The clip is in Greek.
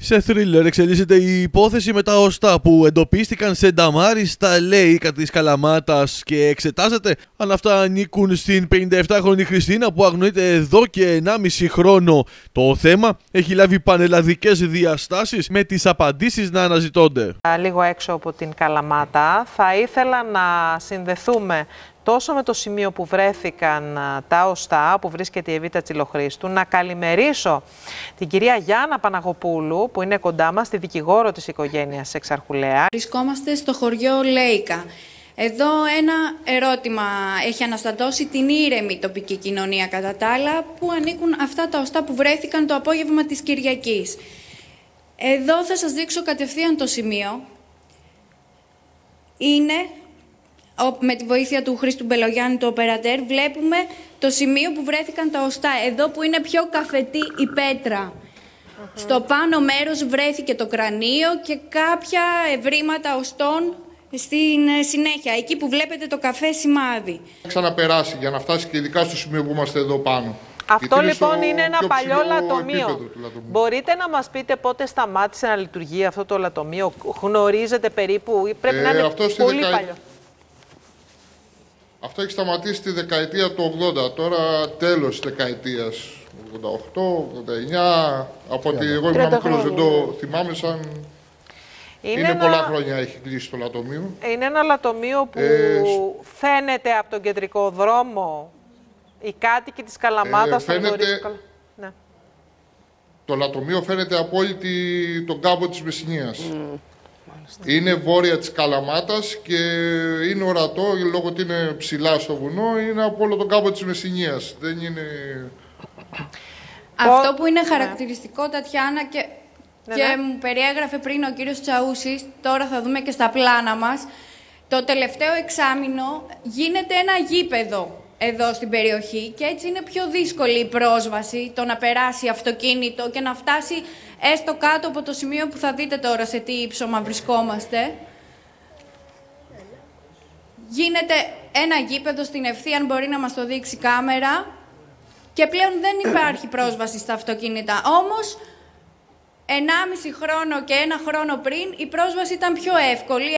Σε θρίλερ εξελίσσεται η υπόθεση με τα οστά που εντοπίστηκαν σε νταμάρι στα Λέικα της Καλαμάτας και εξετάζεται αν αυτά ανήκουν στην 57χρονη Χριστίνα που αγνοείται εδώ και 1,5 χρόνο. Το θέμα έχει λάβει πανελλαδικές διαστάσεις με τις απαντήσεις να αναζητώνται. Λίγο έξω από την Καλαμάτα θα ήθελα να συνδεθούμε τόσο με το σημείο που βρέθηκαν τα οστά, που βρίσκεται η Εβίτα Τσιλοχρήστου, να καλημερίσω την κυρία Γιάννα Παναγοπούλου, που είναι κοντά μας, τη δικηγόρο της οικογένειας Εξαρχουλέα. Βρισκόμαστε στο χωριό Λέικα. Εδώ ένα ερώτημα έχει αναστατώσει την ήρεμη τοπική κοινωνία κατά τα άλλα, που ανήκουν αυτά τα οστά που βρέθηκαν το απόγευμα της Κυριακής. Εδώ θα σας δείξω κατευθείαν το σημείο. Είναι... Με τη βοήθεια του Χρήστου Μπελογιάννη, του οπερατέρ, βλέπουμε το σημείο που βρέθηκαν τα οστά. Εδώ που είναι πιο καφετή η πέτρα. Στο πάνω μέρος βρέθηκε το κρανίο και κάποια ευρήματα οστών στην συνέχεια. Εκεί που βλέπετε το καφέ σημάδι. Ξαναπεράσει για να φτάσει και ειδικά στο σημείο που είμαστε εδώ πάνω. Αυτό λοιπόν είναι ένα παλιό λατομείο. Μπορείτε να μας πείτε πότε σταμάτησε να λειτουργεί αυτό το λατομείο? Γνωρίζετε περίπου ή πρέπει να είναι πολύ παλιό? Αυτό έχει σταματήσει τη δεκαετία του 80, τώρα τέλος δεκαετίας, 88, 89, από ότι εγώ ήμουν μικρός, δεν το θυμάμαι σαν... Είναι πολλά χρόνια έχει κλείσει το λατομείο. Είναι ένα λατομείο που φαίνεται από τον κεντρικό δρόμο, οι κάτοικοι της Καλαμάτας θα γνωρίζουν καλά. Ναι. Το λατομείο φαίνεται από όλη τον κάμπο της Μεσσηνίας. Είναι βόρεια της Καλαμάτας και είναι ορατό, λόγω ότι είναι ψηλά στο βουνό, είναι από όλο τον κάμπο της Μεσσηνίας. Δεν είναι... Αυτό που είναι χαρακτηριστικό, Τατιάνα, και μου περιέγραφε πριν ο κύριος Τσαούσης, τώρα θα δούμε και στα πλάνα μας, το τελευταίο εξάμηνο γίνεται ένα γήπεδο εδώ στην περιοχή και έτσι είναι πιο δύσκολη η πρόσβαση, το να περάσει αυτοκίνητο και να φτάσει έστω κάτω από το σημείο που θα δείτε τώρα σε τι ύψωμα βρισκόμαστε. Γίνεται ένα γήπεδο στην ευθεία, αν μπορεί να μας το δείξει κάμερα, και πλέον δεν υπάρχει πρόσβαση στα αυτοκίνητα. Όμως, 1,5 χρόνο και 1 χρόνο πριν η πρόσβαση ήταν πιο εύκολη.